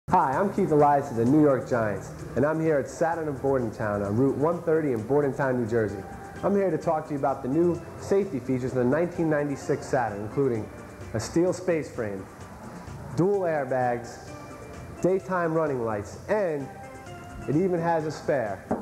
Hi, I'm Keith Elias of the New York Giants, and I'm here at Saturn of Bordentown on Route 130 in Bordentown, New Jersey. I'm here to talk to you about the new safety features in the 1996 Saturn, including a steel space frame, dual airbags, daytime running lights, and it even has a spare.